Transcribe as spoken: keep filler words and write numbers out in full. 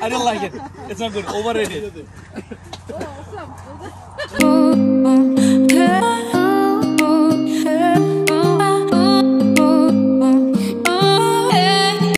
I don't like it. It's not good. Overrated. Oh, awesome.